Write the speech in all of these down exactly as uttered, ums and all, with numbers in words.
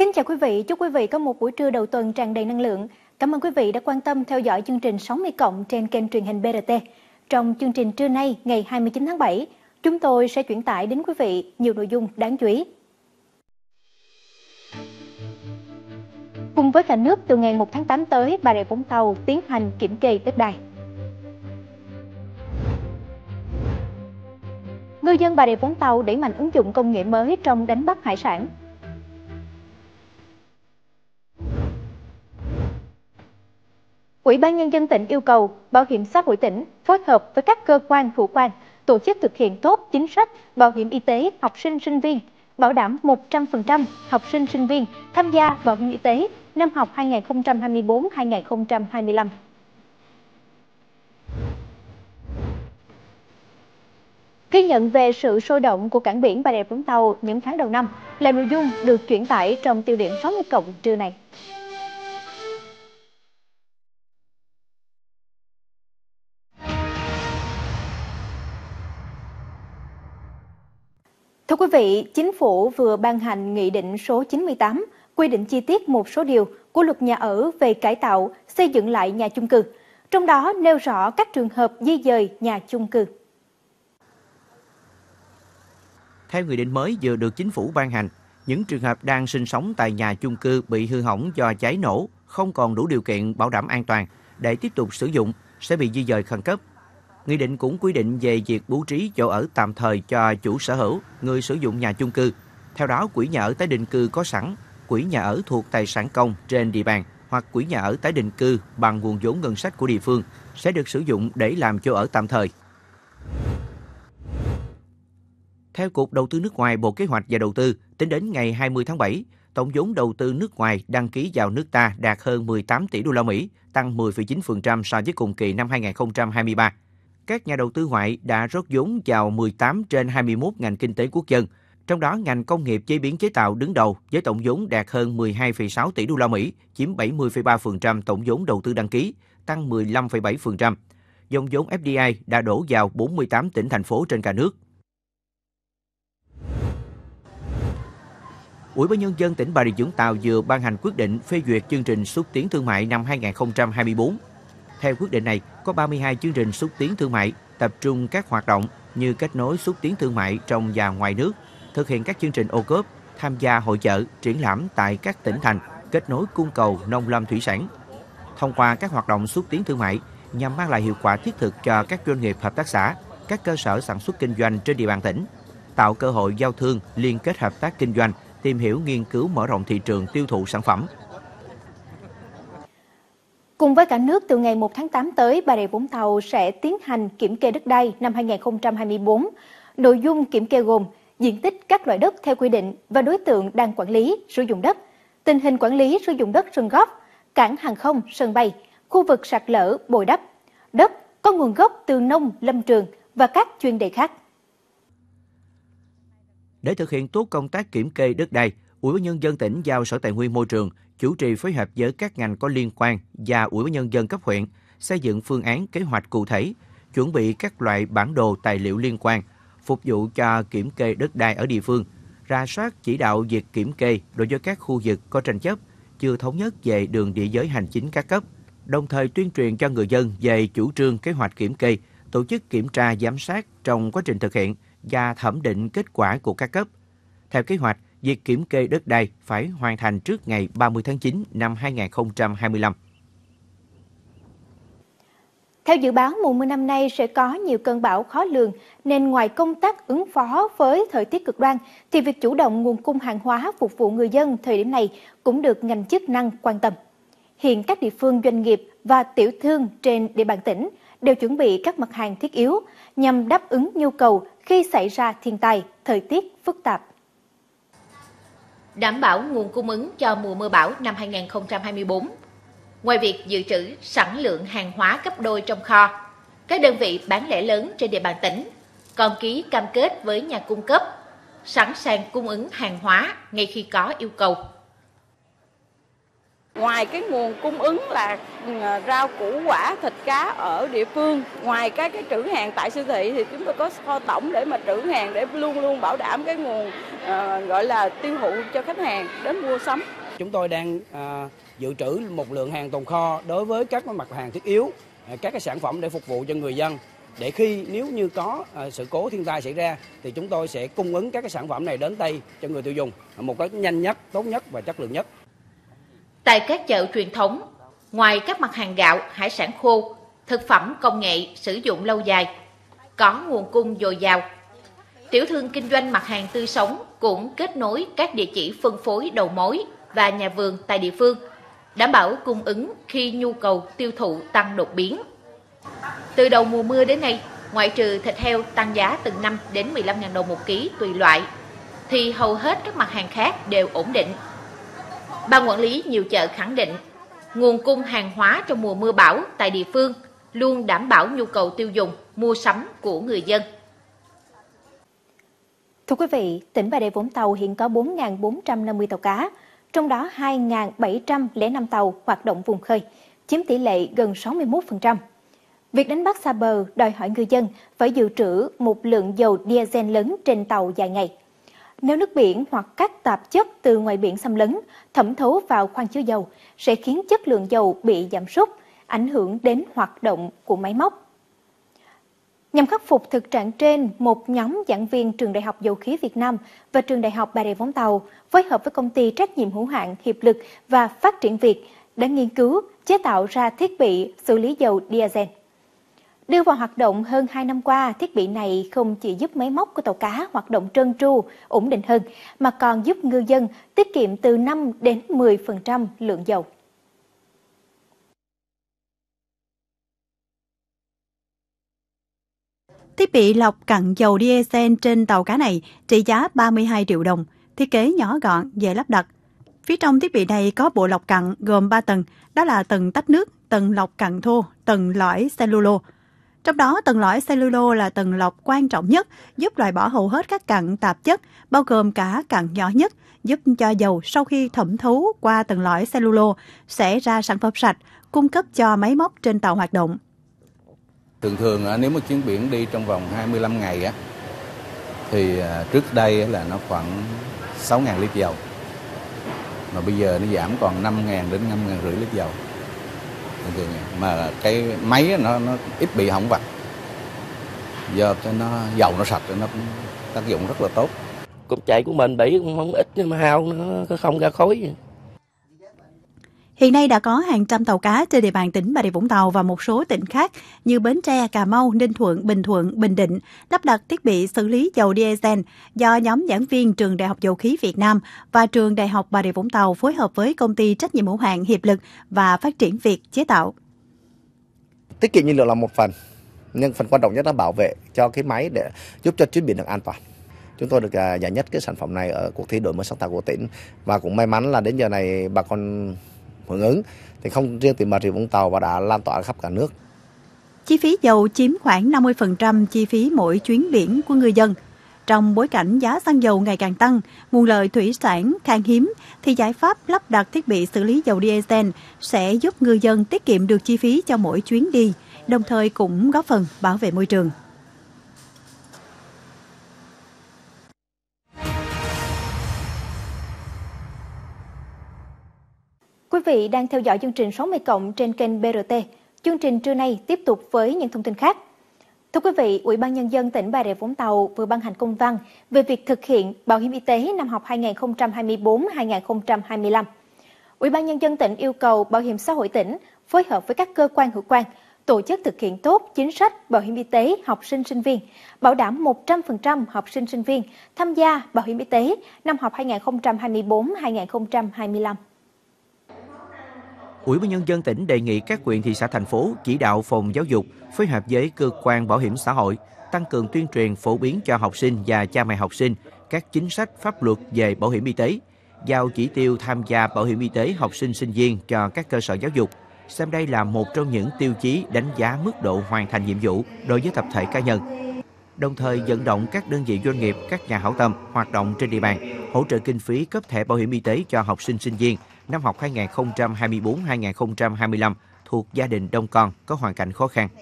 Kính chào quý vị, chúc quý vị có một buổi trưa đầu tuần tràn đầy năng lượng. Cảm ơn quý vị đã quan tâm theo dõi chương trình sáu mươi cộng trên kênh truyền hình bê rờ tê. Trong chương trình trưa nay, ngày hai mươi chín tháng bảy, chúng tôi sẽ chuyển tải đến quý vị nhiều nội dung đáng chú ý. Cùng với cả nước, từ ngày một tháng tám tới, Bà Rịa Vũng Tàu tiến hành kiểm kê đất đai. Ngư dân Bà Rịa Vũng Tàu đẩy mạnh ứng dụng công nghệ mới trong đánh bắt hải sản. Ủy ban Nhân dân tỉnh yêu cầu Bảo hiểm xã hội tỉnh phối hợp với các cơ quan hữu quan tổ chức thực hiện tốt chính sách bảo hiểm y tế học sinh sinh viên, bảo đảm một trăm phần trăm học sinh sinh viên tham gia bảo hiểm y tế năm học hai nghìn không trăm hai mươi tư hai nghìn không trăm hai mươi lăm. Ghi nhận về sự sôi động của cảng biển Bà Rịa Vũng Tàu những tháng đầu năm là nội dung được chuyển tải trong tiêu điểm sáu mươi cộng trưa này. Thưa quý vị, Chính phủ vừa ban hành Nghị định số chín mươi tám quy định chi tiết một số điều của Luật Nhà ở về cải tạo, xây dựng lại nhà chung cư, trong đó nêu rõ các trường hợp di dời nhà chung cư. Theo nghị định mới vừa được Chính phủ ban hành, những trường hợp đang sinh sống tại nhà chung cư bị hư hỏng do cháy nổ, không còn đủ điều kiện bảo đảm an toàn để tiếp tục sử dụng sẽ bị di dời khẩn cấp. Nghị định cũng quy định về việc bố trí chỗ ở tạm thời cho chủ sở hữu, người sử dụng nhà chung cư. Theo đó, quỹ nhà ở tái định cư có sẵn, quỹ nhà ở thuộc tài sản công trên địa bàn hoặc quỹ nhà ở tái định cư bằng nguồn vốn ngân sách của địa phương sẽ được sử dụng để làm chỗ ở tạm thời. Theo Cục Đầu tư nước ngoài Bộ Kế hoạch và Đầu tư, tính đến ngày hai mươi tháng bảy, tổng vốn đầu tư nước ngoài đăng ký vào nước ta đạt hơn mười tám tỷ đô la Mỹ, tăng mười phẩy chín phần trăm so với cùng kỳ năm hai nghìn không trăm hai mươi ba. Các nhà đầu tư ngoại đã rót vốn vào mười tám trên hai mươi mốt ngành kinh tế quốc dân, trong đó ngành công nghiệp chế biến chế tạo đứng đầu với tổng vốn đạt hơn mười hai phẩy sáu tỷ đô la Mỹ, chiếm bảy mươi phẩy ba phần trăm tổng vốn đầu tư đăng ký, tăng mười lăm phẩy bảy phần trăm. Dòng vốn ép đê i đã đổ vào bốn mươi tám tỉnh thành phố trên cả nước. Ủy ban Nhân dân tỉnh Bà Rịa Vũng Tàu vừa ban hành quyết định phê duyệt chương trình xúc tiến thương mại năm hai nghìn không trăm hai mươi tư. Theo quyết định này, có ba mươi hai chương trình xúc tiến thương mại, tập trung các hoạt động như kết nối xúc tiến thương mại trong và ngoài nước, thực hiện các chương trình ô cốp, tham gia hội chợ, triển lãm tại các tỉnh thành, kết nối cung cầu nông lâm thủy sản. Thông qua các hoạt động xúc tiến thương mại nhằm mang lại hiệu quả thiết thực cho các doanh nghiệp hợp tác xã, các cơ sở sản xuất kinh doanh trên địa bàn tỉnh, tạo cơ hội giao thương, liên kết hợp tác kinh doanh, tìm hiểu, nghiên cứu, mở rộng thị trường tiêu thụ sản phẩm. Cùng với cả nước, từ ngày một tháng tám tới, Bà Rịa Vũng Tàu sẽ tiến hành kiểm kê đất đai năm hai nghìn không trăm hai mươi tư. Nội dung kiểm kê gồm diện tích các loại đất theo quy định và đối tượng đang quản lý, sử dụng đất, tình hình quản lý sử dụng đất sân góp, cảng hàng không, sân bay, khu vực sạt lở, bồi đắp, đất có nguồn gốc từ nông, lâm trường và các chuyên đề khác. Để thực hiện tốt công tác kiểm kê đất đai, Ủy ban Nhân dân tỉnh giao Sở Tài nguyên Môi trường chủ trì phối hợp với các ngành có liên quan và Ủy ban Nhân dân cấp huyện xây dựng phương án kế hoạch cụ thể, chuẩn bị các loại bản đồ tài liệu liên quan, phục vụ cho kiểm kê đất đai ở địa phương, rà soát chỉ đạo việc kiểm kê đối với các khu vực có tranh chấp, chưa thống nhất về đường địa giới hành chính các cấp, đồng thời tuyên truyền cho người dân về chủ trương kế hoạch kiểm kê, tổ chức kiểm tra giám sát trong quá trình thực hiện và thẩm định kết quả của các cấp. Theo kế hoạch, việc kiểm kê đất đai phải hoàn thành trước ngày ba mươi tháng chín năm hai nghìn không trăm hai mươi lăm. Theo dự báo, mùa mưa năm nay sẽ có nhiều cơn bão khó lường, nên ngoài công tác ứng phó với thời tiết cực đoan, thì việc chủ động nguồn cung hàng hóa phục vụ người dân thời điểm này cũng được ngành chức năng quan tâm. Hiện các địa phương, doanh nghiệp và tiểu thương trên địa bàn tỉnh đều chuẩn bị các mặt hàng thiết yếu nhằm đáp ứng nhu cầu khi xảy ra thiên tai, thời tiết phức tạp. Đảm bảo nguồn cung ứng cho mùa mưa bão năm hai nghìn không trăm hai mươi tư. Ngoài việc dự trữ sẵn lượng hàng hóa gấp đôi trong kho, các đơn vị bán lẻ lớn trên địa bàn tỉnh còn ký cam kết với nhà cung cấp sẵn sàng cung ứng hàng hóa ngay khi có yêu cầu. Ngoài cái nguồn cung ứng là rau củ quả, thịt cá ở địa phương, ngoài các cái trữ hàng tại siêu thị thì chúng tôi có kho tổng để mà trữ hàng để luôn luôn bảo đảm cái nguồn uh, gọi là tiêu thụ cho khách hàng đến mua sắm. Chúng tôi đang uh, dự trữ một lượng hàng tồn kho đối với các mặt hàng thiết yếu, các cái sản phẩm để phục vụ cho người dân. Để khi nếu như có uh, sự cố thiên tai xảy ra thì chúng tôi sẽ cung ứng các cái sản phẩm này đến tay cho người tiêu dùng một cách nhanh nhất, tốt nhất và chất lượng nhất. Tại các chợ truyền thống, ngoài các mặt hàng gạo, hải sản khô, thực phẩm công nghệ sử dụng lâu dài, có nguồn cung dồi dào. Tiểu thương kinh doanh mặt hàng tươi sống cũng kết nối các địa chỉ phân phối đầu mối và nhà vườn tại địa phương, đảm bảo cung ứng khi nhu cầu tiêu thụ tăng đột biến. Từ đầu mùa mưa đến nay, ngoại trừ thịt heo tăng giá từ năm đến mười lăm nghìn đồng một ký tùy loại, thì hầu hết các mặt hàng khác đều ổn định. Ban quản lý nhiều chợ khẳng định, nguồn cung hàng hóa trong mùa mưa bão tại địa phương luôn đảm bảo nhu cầu tiêu dùng, mua sắm của người dân. Thưa quý vị, tỉnh Bà Rịa Vũng Tàu hiện có bốn nghìn bốn trăm năm mươi tàu cá, trong đó hai nghìn bảy trăm lẻ năm tàu hoạt động vùng khơi, chiếm tỷ lệ gần sáu mươi mốt phần trăm. Việc đánh bắt xa bờ đòi hỏi ngư dân phải dự trữ một lượng dầu diesel lớn trên tàu dài ngày. Nếu nước biển hoặc các tạp chất từ ngoài biển xâm lấn, thẩm thấu vào khoang chứa dầu, sẽ khiến chất lượng dầu bị giảm sút, ảnh hưởng đến hoạt động của máy móc. Nhằm khắc phục thực trạng trên, một nhóm giảng viên Trường Đại học Dầu khí Việt Nam và Trường Đại học Bà Rịa Vũng Tàu phối hợp với công ty trách nhiệm hữu hạn Hiệp lực và Phát triển Việt đã nghiên cứu chế tạo ra thiết bị xử lý dầu diesel. Đưa vào hoạt động hơn hai năm qua, thiết bị này không chỉ giúp máy móc của tàu cá hoạt động trơn tru, ổn định hơn, mà còn giúp ngư dân tiết kiệm từ năm đến mười phần trăm lượng dầu. Thiết bị lọc cặn dầu diesel trên tàu cá này trị giá ba mươi hai triệu đồng, thiết kế nhỏ gọn, dễ lắp đặt. Phía trong thiết bị này có bộ lọc cặn gồm ba tầng, đó là tầng tách nước, tầng lọc cặn thô, tầng lõi cellulose. Trong đó, tầng lõi cellulose là tầng lọc quan trọng nhất, giúp loại bỏ hầu hết các cặn tạp chất, bao gồm cả cặn nhỏ nhất, giúp cho dầu sau khi thẩm thấu qua tầng lõi cellulose sẽ ra sản phẩm sạch, cung cấp cho máy móc trên tàu hoạt động. Thường thường nếu mà chuyến biển đi trong vòng hai mươi lăm ngày á, thì trước đây là nó khoảng sáu nghìn lít dầu, mà bây giờ nó giảm còn năm nghìn đến năm nghìn rưỡi lít dầu. Mà cái máy nó nó ít bị hỏng vặt, do cho nó dầu nó sạch, nó cũng tác dụng rất là tốt. Cục chạy của mình bị cũng không ít nhưng mà hao nó không ra khói. Hiện nay đã có hàng trăm tàu cá trên địa bàn tỉnh Bà Rịa Vũng Tàu và một số tỉnh khác như Bến Tre, Cà Mau, Ninh Thuận, Bình Thuận, Bình Định lắp đặt thiết bị xử lý dầu diesel do nhóm giảng viên Trường Đại học Dầu khí Việt Nam và Trường Đại học Bà Rịa Vũng Tàu phối hợp với công ty trách nhiệm hữu hạn Hiệp lực và Phát triển Việt chế tạo. Tiết kiệm nhiên liệu là một phần, nhưng phần quan trọng nhất là bảo vệ cho cái máy để giúp cho chuyến biển được an toàn. Chúng tôi được giải nhất cái sản phẩm này ở cuộc thi đổi mới sáng tạo của tỉnh, và cũng may mắn là đến giờ này bà con hưởng ứng thì không riêng tỉnh Bà Rịa Vũng Tàu và đã lan tỏa khắp cả nước. Chi phí dầu chiếm khoảng năm mươi phần trăm chi phí mỗi chuyến biển của ngư dân. Trong bối cảnh giá xăng dầu ngày càng tăng, nguồn lợi thủy sản khan hiếm, thì giải pháp lắp đặt thiết bị xử lý dầu diesel sẽ giúp ngư dân tiết kiệm được chi phí cho mỗi chuyến đi, đồng thời cũng góp phần bảo vệ môi trường. Quý vị đang theo dõi chương trình sáu mươi cộng trên kênh bê rờ tê. Chương trình trưa nay tiếp tục với những thông tin khác. Thưa quý vị, Ủy ban Nhân dân tỉnh Bà Rịa Vũng Tàu vừa ban hành công văn về việc thực hiện bảo hiểm y tế năm học hai nghìn không trăm hai mươi tư hai nghìn không trăm hai mươi lăm. Ủy ban Nhân dân tỉnh yêu cầu Bảo hiểm xã hội tỉnh phối hợp với các cơ quan hữu quan tổ chức thực hiện tốt chính sách bảo hiểm y tế học sinh sinh viên, bảo đảm một trăm phần trăm học sinh sinh viên tham gia bảo hiểm y tế năm học hai nghìn không trăm hai mươi tư hai nghìn không trăm hai mươi lăm. Ủy ban Nhân dân tỉnh đề nghị các huyện, thị xã, thành phố chỉ đạo phòng giáo dục phối hợp với cơ quan bảo hiểm xã hội tăng cường tuyên truyền phổ biến cho học sinh và cha mẹ học sinh các chính sách pháp luật về bảo hiểm y tế, giao chỉ tiêu tham gia bảo hiểm y tế học sinh sinh viên cho các cơ sở giáo dục, xem đây là một trong những tiêu chí đánh giá mức độ hoàn thành nhiệm vụ đối với tập thể cá nhân. đồng thời vận động các đơn vị doanh nghiệp, các nhà hảo tâm hoạt động trên địa bàn, hỗ trợ kinh phí cấp thẻ bảo hiểm y tế cho học sinh sinh viên năm học hai nghìn không trăm hai mươi tư hai nghìn không trăm hai mươi lăm thuộc gia đình đông con có hoàn cảnh khó khăn.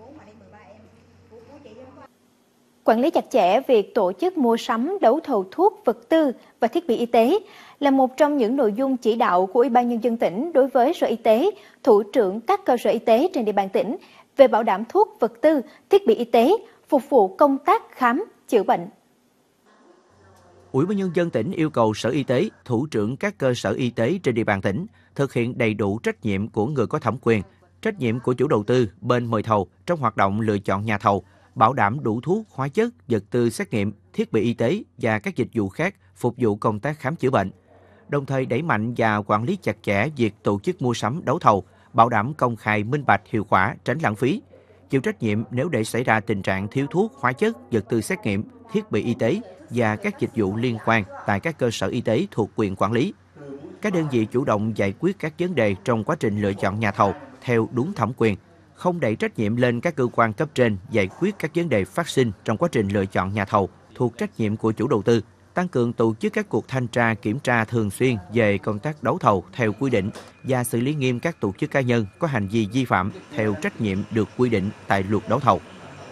Quản lý chặt chẽ việc tổ chức mua sắm, đấu thầu thuốc, vật tư và thiết bị y tế là một trong những nội dung chỉ đạo của Ủy ban Nhân dân tỉnh đối với Sở Y tế, thủ trưởng các cơ sở y tế trên địa bàn tỉnh về bảo đảm thuốc, vật tư, thiết bị y tế, phục vụ công tác khám, chữa bệnh. Ủy ban Nhân dân tỉnh yêu cầu Sở Y tế, thủ trưởng các cơ sở y tế trên địa bàn tỉnh thực hiện đầy đủ trách nhiệm của người có thẩm quyền, trách nhiệm của chủ đầu tư, bên mời thầu trong hoạt động lựa chọn nhà thầu, bảo đảm đủ thuốc, hóa chất, vật tư xét nghiệm, thiết bị y tế và các dịch vụ khác phục vụ công tác khám chữa bệnh. Đồng thời đẩy mạnh và quản lý chặt chẽ việc tổ chức mua sắm, đấu thầu, bảo đảm công khai, minh bạch, hiệu quả, tránh lãng phí. Chịu trách nhiệm nếu để xảy ra tình trạng thiếu thuốc, hóa chất, vật tư xét nghiệm, thiết bị y tế và các dịch vụ liên quan tại các cơ sở y tế thuộc quyền quản lý. Các đơn vị chủ động giải quyết các vấn đề trong quá trình lựa chọn nhà thầu theo đúng thẩm quyền, không đẩy trách nhiệm lên các cơ quan cấp trên giải quyết các vấn đề phát sinh trong quá trình lựa chọn nhà thầu thuộc trách nhiệm của chủ đầu tư, tăng cường tổ chức các cuộc thanh tra kiểm tra thường xuyên về công tác đấu thầu theo quy định và xử lý nghiêm các tổ chức cá nhân có hành vi vi phạm theo trách nhiệm được quy định tại luật đấu thầu.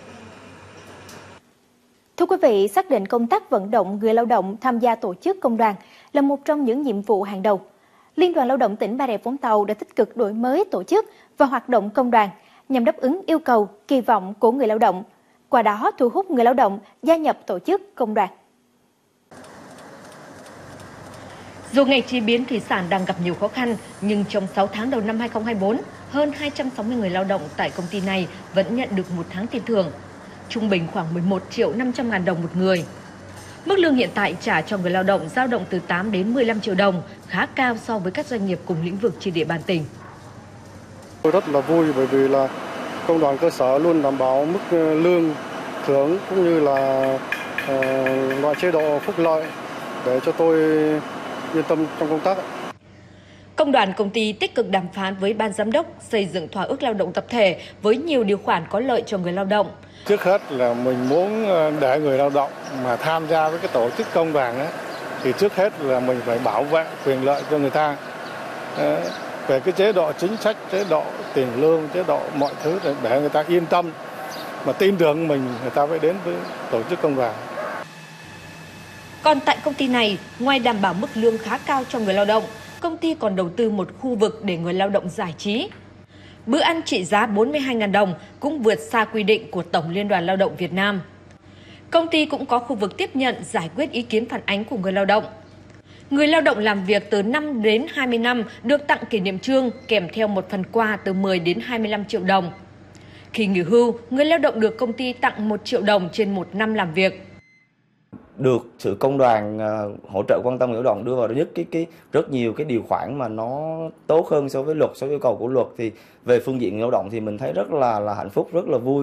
Thưa quý vị, xác định công tác vận động người lao động tham gia tổ chức công đoàn là một trong những nhiệm vụ hàng đầu. Liên đoàn Lao động tỉnh Bà Rịa Vũng Tàu đã tích cực đổi mới tổ chức và hoạt động công đoàn nhằm đáp ứng yêu cầu, kỳ vọng của người lao động, qua đó thu hút người lao động gia nhập tổ chức công đoàn. Dù ngành chế biến thủy sản đang gặp nhiều khó khăn, nhưng trong sáu tháng đầu năm hai nghìn không trăm hai mươi tư, hơn hai trăm sáu mươi người lao động tại công ty này vẫn nhận được một tháng tiền thưởng, trung bình khoảng mười một triệu năm trăm ngàn đồng một người. Mức lương hiện tại trả cho người lao động dao động từ tám đến mười lăm triệu đồng, khá cao so với các doanh nghiệp cùng lĩnh vực trên địa bàn tỉnh. Tôi rất là vui bởi vì là công đoàn cơ sở luôn đảm bảo mức lương thưởng cũng như là uh, loại chế độ phúc lợi để cho tôi yên tâm trong công tác. Công đoàn công ty tích cực đàm phán với ban giám đốc xây dựng thỏa ước lao động tập thể với nhiều điều khoản có lợi cho người lao động. Trước hết là mình muốn để người lao động mà tham gia với cái tổ chức công đoàn ấy, thì trước hết là mình phải bảo vệ quyền lợi cho người ta. Về cái chế độ chính sách, chế độ tiền lương, chế độ mọi thứ để người ta yên tâm mà tin tưởng mình, người ta mới đến với tổ chức công đoàn. Còn tại công ty này, ngoài đảm bảo mức lương khá cao cho người lao động, công ty còn đầu tư một khu vực để người lao động giải trí. Bữa ăn trị giá bốn mươi hai nghìn đồng cũng vượt xa quy định của Tổng Liên đoàn Lao động Việt Nam. Công ty cũng có khu vực tiếp nhận giải quyết ý kiến phản ánh của người lao động. Người lao động làm việc từ năm đến hai mươi năm được tặng kỷ niệm chương kèm theo một phần quà từ mười đến hai mươi lăm triệu đồng. Khi nghỉ hưu, người lao động được công ty tặng một triệu đồng trên một năm làm việc. Được sự công đoàn uh, hỗ trợ quan tâm người lao động đưa vào nhất cái cái rất nhiều cái điều khoản mà nó tốt hơn so với luật, so với yêu cầu của luật, thì về phương diện người lao động thì mình thấy rất là là hạnh phúc, rất là vui.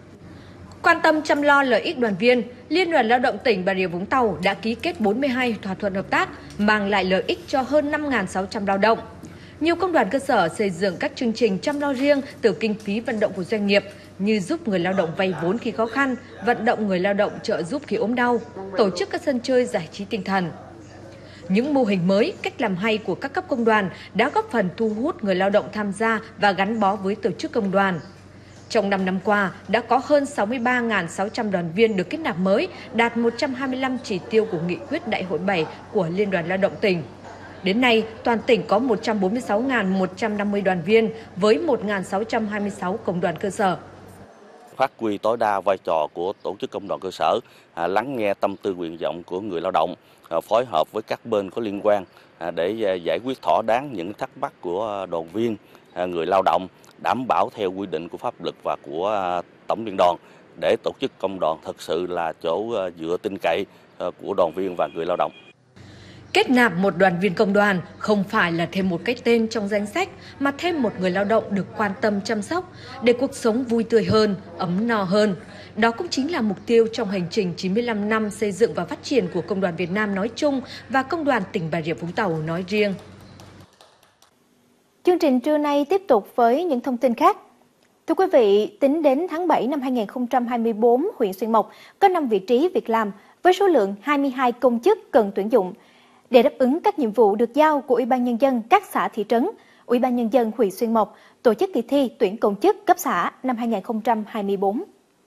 Quan tâm chăm lo lợi ích đoàn viên, Liên đoàn Lao động tỉnh Bà Rịa Vũng Tàu đã ký kết bốn mươi hai thỏa thuận hợp tác mang lại lợi ích cho hơn năm nghìn sáu trăm lao động. Nhiều công đoàn cơ sở xây dựng các chương trình chăm lo riêng từ kinh phí vận động của doanh nghiệp như giúp người lao động vay vốn khi khó khăn, vận động người lao động trợ giúp khi ốm đau, tổ chức các sân chơi giải trí tinh thần. Những mô hình mới, cách làm hay của các cấp công đoàn đã góp phần thu hút người lao động tham gia và gắn bó với tổ chức công đoàn. Trong năm năm qua, đã có hơn sáu mươi ba nghìn sáu trăm đoàn viên được kết nạp mới, đạt một trăm hai mươi lăm chỉ tiêu của nghị quyết Đại hội bảy của Liên đoàn Lao động tỉnh. Đến nay, toàn tỉnh có một trăm bốn mươi sáu nghìn một trăm năm mươi đoàn viên với một nghìn sáu trăm hai mươi sáu công đoàn cơ sở. Phát huy tối đa vai trò của tổ chức công đoàn cơ sở, à, lắng nghe tâm tư nguyện vọng của người lao động, à, phối hợp với các bên có liên quan à, để à, giải quyết thỏa đáng những thắc mắc của đoàn viên, à, người lao động, đảm bảo theo quy định của pháp luật và của à, Tổng Liên đoàn để tổ chức công đoàn thật sự là chỗ à, dựa tin cậy à, của đoàn viên và người lao động. Kết nạp một đoàn viên công đoàn không phải là thêm một cái tên trong danh sách, mà thêm một người lao động được quan tâm chăm sóc để cuộc sống vui tươi hơn, ấm no hơn. Đó cũng chính là mục tiêu trong hành trình chín mươi lăm năm xây dựng và phát triển của Công đoàn Việt Nam nói chung và Công đoàn tỉnh Bà Rịa Vũng Tàu nói riêng. Chương trình trưa nay tiếp tục với những thông tin khác. Thưa quý vị, tính đến tháng bảy năm hai nghìn không trăm hai mươi tư, huyện Xuyên Mộc có năm vị trí việc làm với số lượng hai mươi hai công chức cần tuyển dụng. Để đáp ứng các nhiệm vụ được giao của Ủy ban Nhân dân các xã thị trấn, Ủy ban Nhân dân huyện Xuyên Mộc tổ chức kỳ thi tuyển công chức cấp xã năm hai nghìn không trăm hai mươi tư.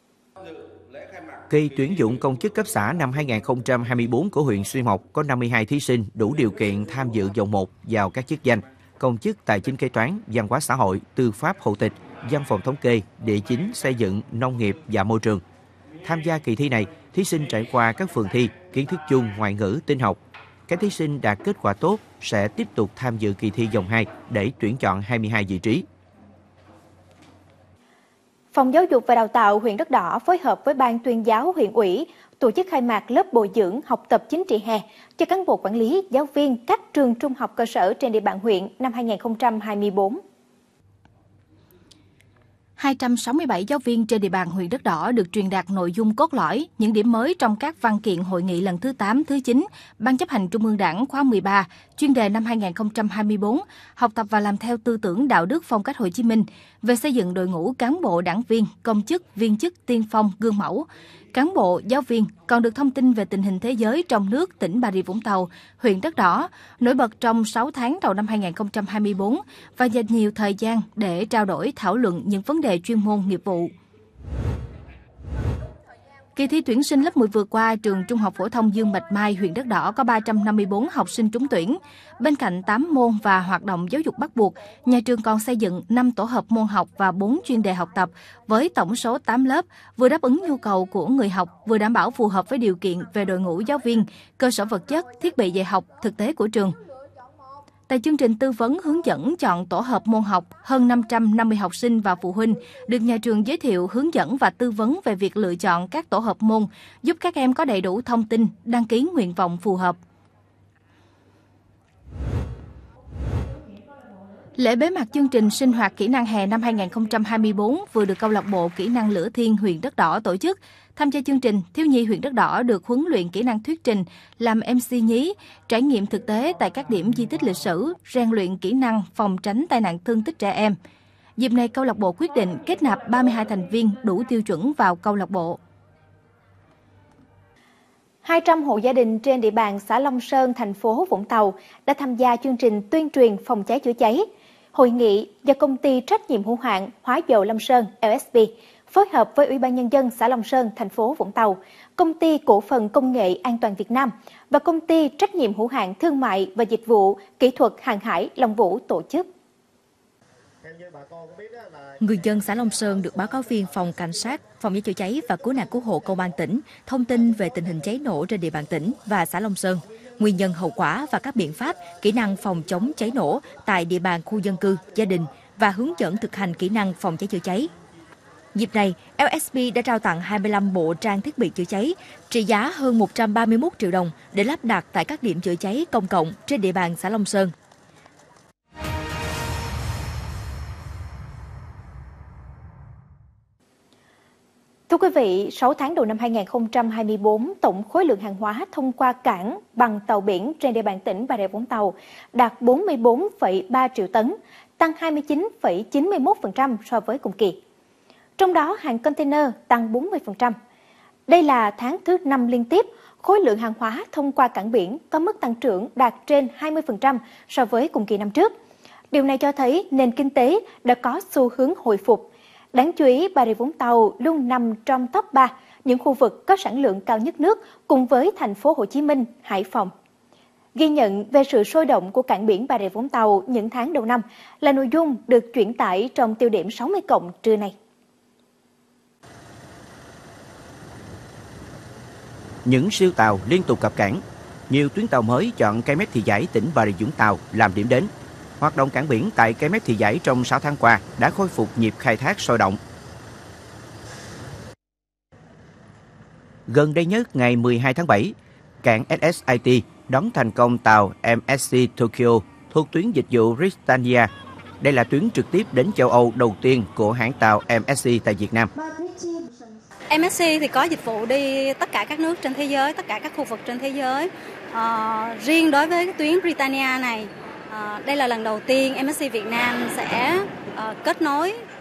Kỳ tuyển dụng công chức cấp xã năm hai nghìn không trăm hai mươi tư của huyện Xuyên Mộc có năm mươi hai thí sinh đủ điều kiện tham dự vòng một vào các chức danh công chức tài chính kế toán, văn hóa xã hội, tư pháp hộ tịch, văn phòng thống kê, địa chính, xây dựng, nông nghiệp và môi trường. Tham gia kỳ thi này, thí sinh trải qua các phần thi kiến thức chung, ngoại ngữ, tin học. Các thí sinh đạt kết quả tốt sẽ tiếp tục tham dự kỳ thi vòng hai để tuyển chọn hai mươi hai vị trí. Phòng Giáo dục và Đào tạo huyện Đất Đỏ phối hợp với Ban tuyên giáo huyện ủy tổ chức khai mạc lớp bồi dưỡng học tập chính trị hè cho cán bộ quản lý, giáo viên các trường trung học cơ sở trên địa bàn huyện năm hai nghìn không trăm hai mươi tư. hai trăm sáu mươi bảy giáo viên trên địa bàn huyện Đất Đỏ được truyền đạt nội dung cốt lõi, những điểm mới trong các văn kiện hội nghị lần thứ tám, thứ chín, Ban chấp hành Trung ương Đảng khóa mười ba, chuyên đề năm hai nghìn không trăm hai mươi tư, học tập và làm theo tư tưởng đạo đức phong cách Hồ Chí Minh, về xây dựng đội ngũ cán bộ đảng viên, công chức, viên chức tiên phong, gương mẫu. Cán bộ, giáo viên còn được thông tin về tình hình thế giới trong nước tỉnh Bà Rịa Vũng Tàu, huyện Đất Đỏ, nổi bật trong sáu tháng đầu năm hai nghìn không trăm hai mươi tư và dành nhiều thời gian để trao đổi, thảo luận những vấn đề chuyên môn nghiệp vụ. Kỳ thi tuyển sinh lớp mười vừa qua, trường Trung học phổ thông Dương Bạch Mai, huyện Đất Đỏ có ba trăm năm mươi tư học sinh trúng tuyển. Bên cạnh tám môn và hoạt động giáo dục bắt buộc, nhà trường còn xây dựng năm tổ hợp môn học và bốn chuyên đề học tập với tổng số tám lớp, vừa đáp ứng nhu cầu của người học, vừa đảm bảo phù hợp với điều kiện về đội ngũ giáo viên, cơ sở vật chất, thiết bị dạy học, thực tế của trường. Tại chương trình tư vấn hướng dẫn chọn tổ hợp môn học, hơn năm trăm năm mươi học sinh và phụ huynh được nhà trường giới thiệu, hướng dẫn và tư vấn về việc lựa chọn các tổ hợp môn, giúp các em có đầy đủ thông tin, đăng ký nguyện vọng phù hợp. Lễ bế mạc chương trình sinh hoạt kỹ năng hè năm hai nghìn không trăm hai mươi tư vừa được câu lạc bộ Kỹ năng Lửa Thiên huyện Đất Đỏ tổ chức. Tham gia chương trình, thiếu nhi huyện Đất Đỏ được huấn luyện kỹ năng thuyết trình, làm em xê nhí, trải nghiệm thực tế tại các điểm di tích lịch sử, rèn luyện kỹ năng phòng tránh tai nạn thương tích trẻ em. Dịp này, câu lạc bộ quyết định kết nạp ba mươi hai thành viên đủ tiêu chuẩn vào câu lạc bộ. hai trăm hộ gia đình trên địa bàn xã Long Sơn, thành phố Vũng Tàu đã tham gia chương trình tuyên truyền phòng cháy chữa cháy. Hội nghị do công ty trách nhiệm hữu hạn Hóa dầu Long Sơn L S P phối hợp với Ủy ban Nhân dân xã Long Sơn, thành phố Vũng Tàu, Công ty Cổ phần Công nghệ An toàn Việt Nam và Công ty Trách nhiệm hữu hạn Thương mại và Dịch vụ Kỹ thuật Hàng hải Long Vũ tổ chức. Người dân xã Long Sơn được báo cáo viên phòng cảnh sát, phòng cháy chữa cháy và cứu nạn cứu hộ công an tỉnh thông tin về tình hình cháy nổ trên địa bàn tỉnh và xã Long Sơn, nguyên nhân hậu quả và các biện pháp, kỹ năng phòng chống cháy nổ tại địa bàn khu dân cư, gia đình và hướng dẫn thực hành kỹ năng phòng cháy chữa cháy. Dịp này, L S P đã trao tặng hai mươi lăm bộ trang thiết bị chữa cháy trị giá hơn một trăm ba mươi mốt triệu đồng để lắp đặt tại các điểm chữa cháy công cộng trên địa bàn xã Long Sơn. Thưa quý vị, sáu tháng đầu năm hai nghìn không trăm hai mươi tư, tổng khối lượng hàng hóa thông qua cảng bằng tàu biển trên địa bàn tỉnh Bà Rịa Vũng Tàu đạt bốn mươi tư phẩy ba triệu tấn, tăng hai mươi chín phẩy chín mươi mốt phần trăm so với cùng kỳ. Trong đó, hàng container tăng bốn mươi phần trăm. Đây là tháng thứ năm liên tiếp, khối lượng hàng hóa thông qua cảng biển có mức tăng trưởng đạt trên hai mươi phần trăm so với cùng kỳ năm trước. Điều này cho thấy nền kinh tế đã có xu hướng hồi phục. Đáng chú ý, Bà Rịa Vũng Tàu luôn nằm trong top ba những khu vực có sản lượng cao nhất nước cùng với thành phố Hồ Chí Minh, Hải Phòng. Ghi nhận về sự sôi động của cảng biển Bà Rịa Vũng Tàu những tháng đầu năm là nội dung được chuyển tải trong tiêu điểm sáu mươi cộng trưa nay. Những siêu tàu liên tục cập cảng, nhiều tuyến tàu mới chọn Cái Mép Thị Vải tỉnh Bà Rịa Vũng Tàu làm điểm đến. Hoạt động cảng biển tại Cái Mép Thị Vải trong sáu tháng qua đã khôi phục nhịp khai thác sôi động. Gần đây nhất, ngày mười hai tháng bảy, cảng S S I T đón thành công tàu M S C Tokyo thuộc tuyến dịch vụ Britannia. Đây là tuyến trực tiếp đến châu Âu đầu tiên của hãng tàu M S C tại Việt Nam. M S C thì có dịch vụ đi tất cả các nước trên thế giới, tất cả các khu vực trên thế giới. À, riêng đối với cái tuyến Britannia này, à, đây là lần đầu tiên M S C Việt Nam sẽ à, kết nối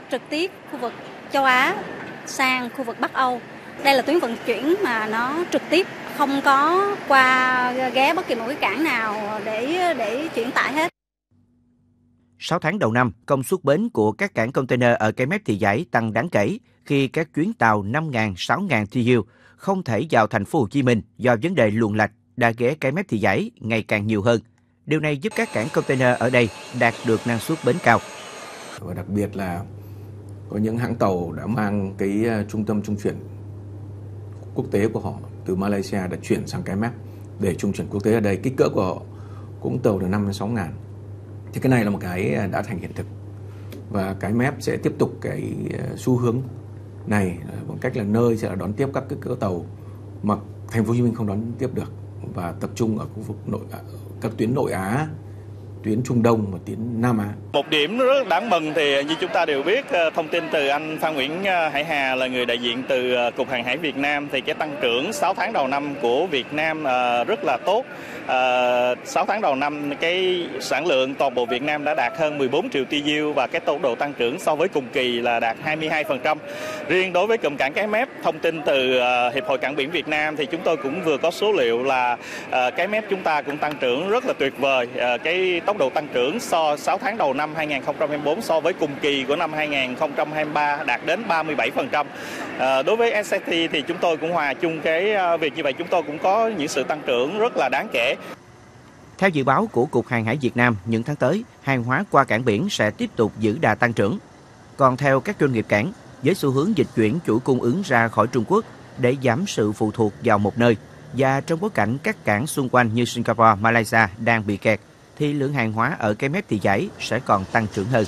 trực tiếp khu vực châu Á sang khu vực Bắc Âu. Đây là tuyến vận chuyển mà nó trực tiếp, không có qua ghé bất kỳ một cái cảng nào để để chuyển tải hết. sáu tháng đầu năm, công suất bến của các cảng container ở Cái Mép Thị Giãi tăng đáng kể khi các chuyến tàu năm nghìn, sáu nghìn T U không thể vào thành phố Hồ Chí Minh do vấn đề luồng lạch đã ghé Cái Mép Thị Giãi ngày càng nhiều hơn. Điều này giúp các cảng container ở đây đạt được năng suất bến cao. Và đặc biệt là có những hãng tàu đã mang cái trung tâm trung chuyển quốc tế của họ từ Malaysia đã chuyển sang Cái Mép để trung chuyển quốc tế ở đây. Kích cỡ của họ cũng tàu từ năm đến sáu ngàn. Thì cái này là một cái đã thành hiện thực. Và Cái Mép sẽ tiếp tục cái xu hướng này bằng cách là nơi sẽ đón tiếp các cái cỡ tàu mà thành phố Hồ Chí Minh không đón tiếp được, và tập trung ở khu vực nội các tuyến nội Á, tuyến Trung Đông và tuyến Nam Á. Một điểm rất đáng mừng thì như chúng ta đều biết, thông tin từ anh Phan Nguyễn Hải Hà là người đại diện từ Cục Hàng hải Việt Nam, thì cái tăng trưởng sáu tháng đầu năm của Việt Nam rất là tốt. sáu tháng đầu năm cái sản lượng toàn bộ Việt Nam đã đạt hơn mười bốn triệu T U và cái tốc độ tăng trưởng so với cùng kỳ là đạt hai mươi hai phần trăm. Riêng đối với cụm cảng Cái Mép, thông tin từ Hiệp hội Cảng biển Việt Nam thì chúng tôi cũng vừa có số liệu là Cái Mép chúng ta cũng tăng trưởng rất là tuyệt vời. Cái tốc độ tăng trưởng so sáu tháng đầu năm hai nghìn không trăm hai mươi tư so với cùng kỳ của năm hai nghìn không trăm hai mươi ba đạt đến ba mươi bảy phần trăm. À, đối với ét ét tê thì chúng tôi cũng hòa chung cái việc như vậy, chúng tôi cũng có những sự tăng trưởng rất là đáng kể. Theo dự báo của Cục Hàng hải Việt Nam, những tháng tới, hàng hóa qua cảng biển sẽ tiếp tục giữ đà tăng trưởng. Còn theo các doanh nghiệp cảng, với xu hướng dịch chuyển chuỗi cung ứng ra khỏi Trung Quốc để giảm sự phụ thuộc vào một nơi, và trong bối cảnh các cảng xung quanh như Singapore, Malaysia đang bị kẹt, thì lượng hàng hóa ở Cái Mép Thị Giãi sẽ còn tăng trưởng hơn.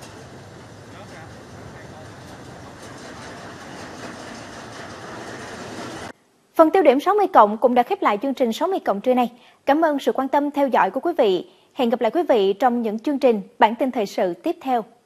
Phần tiêu điểm sáu mươi cộng cũng đã khép lại chương trình sáu mươi cộng trưa nay. Cảm ơn sự quan tâm theo dõi của quý vị. Hẹn gặp lại quý vị trong những chương trình bản tin thời sự tiếp theo.